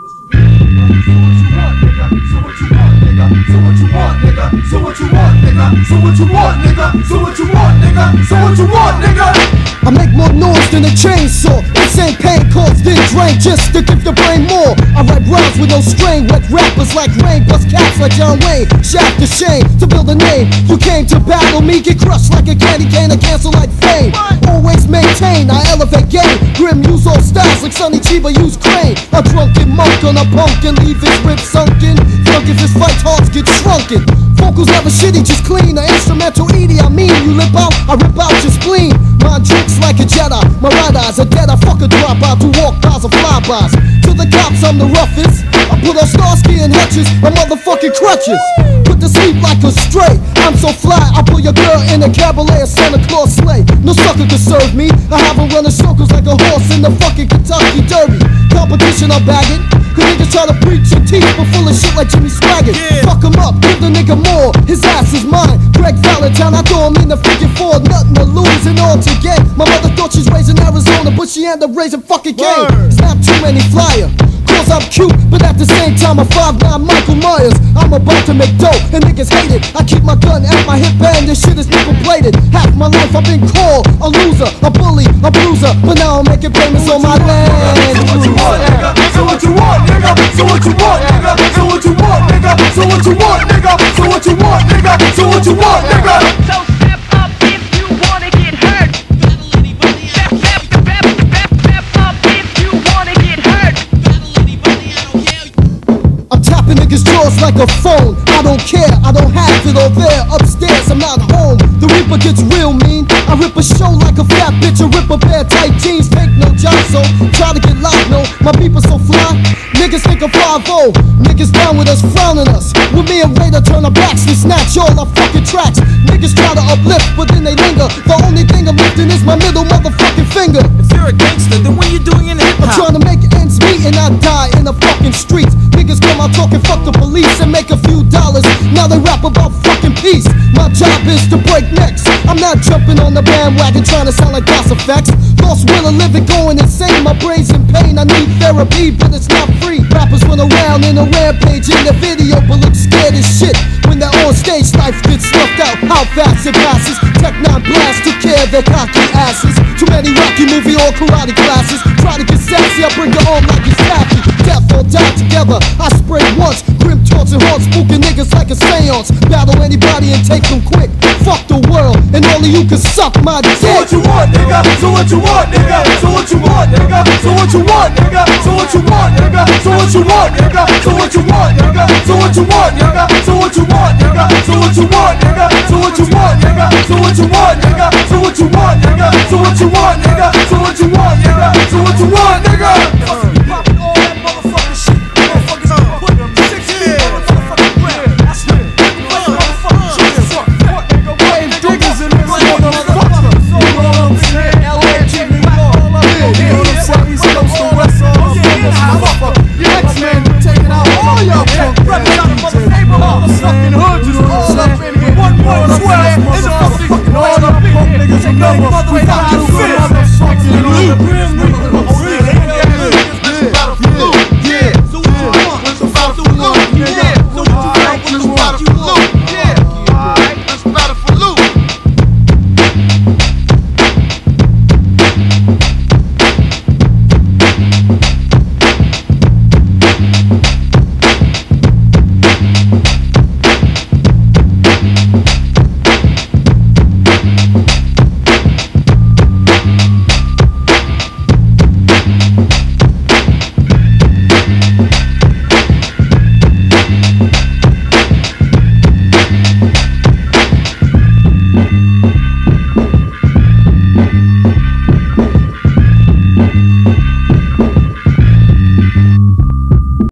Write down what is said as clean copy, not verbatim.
So what you want, nigga? So what you want, nigga? So what you want, nigga? So what you want, nigga? I make more noise than a chainsaw. Insane pain caused this drain just to give the brain more. I write rhymes with no strain, wet rappers like rain, bust caps like John Wayne. Shaft the shame to build a name. You came to battle me, get crushed like a candy cane, I cancel like fame. Always maintain, I elevate game. Grim use all styles like Sonny Chiba use Crane. A drunken monk on a punk and leave his ribs sunken. Drunk if his fight hearts get shrunken. Vocals never shitty, just clean. An instrumental Edie, I mean, you lip out, I rip out your spleen. Mind tricks like a Jedi, my right eye's a dead, I fuck a drop out to walk bys or flybys. To the cops, I'm the roughest. I put on Starsky and Hutchins, my motherfucking crutches. Put to sleep like a stray, I'm so fly, I pull your girl in a cabriolet, a Santa Claus sleigh. No sucker can serve me, I have her running circles like a horse in the fucking Kentucky Derby. Competition, I bag it. Cause niggas try to preach and teach, but full of shit like Jimmy Swaggart. Fuck him up, give the nigga more, his ass is mine. Greg Valentine, I throw him in the freaking Ford, nothing to lose and all to get. My mother thought she's raising Arizona, but she ended up raising fucking cane. Snap too many flyer. Cause I'm cute, but at the same time I'm 5'9" Michael Myers. I'm about to make dope, and niggas hate it. I keep my gun at my hip and this shit is nickel plated. Half my life I've been called a loser, a bully, a bruiser, but now I'm making payments on my land. So what you want, nigga? So what you want, nigga? So what you want, nigga? So what you want, nigga? So what you want, nigga? So what you want, nigga? So what you want, nigga? So step up if you wanna get hurt. Step up if you wanna get hurt. I'm tapping niggas' jaws like a phone. I don't care, I don't have it all there. Upstairs, I'm not home. The Reaper gets real mean. I rip a show like a fat bitch. I rip a pair of tight jeans. Take no job, so try to get locked. No, my people so fly. Niggas think I'm 5-0. Niggas down with us, frowning us. With me and Raider turn our backs and snatch all our fucking tracks. Niggas try to uplift, but then they linger. The only thing I'm lifting is my middle motherfucking finger. If you're a gangster, then what are you doing in hip I'm hop? trying to make ends meet and I die in the fucking streets. Niggas come out talking fuck the police and make a few dollars. Now they rap about fucking peace. My job is to break necks. I'm not jumping on the bandwagon trying to sound like Gas Effects. Lost will of living going insane. My brain's in pain. I need therapy, but it's not free. Rappers run around in a rampage in the video, but look scared as shit when that on stage life gets snuffed out. How fast it passes. Tech 9 blast took care of their cocky asses. Too many Rocky movie or karate classes. Try to get sassy, I bring your arm like it's taffy. Death or die together. I spray once. Grim taunts and haunts, spooking niggas like a seance. Battle anybody and take them quick. Fuck the world, and only you can suck my dick. So what you want, nigga? So what you want, nigga? So what you want, nigga? So what you want, nigga? So what you want, nigga? So what you want, nigga? So what you want, nigga? So what you want, nigga? So what you want, nigga? So what you want, nigga? So what you want, nigga? So what you want, nigga? So what you want, nigga? So what you want, nigga?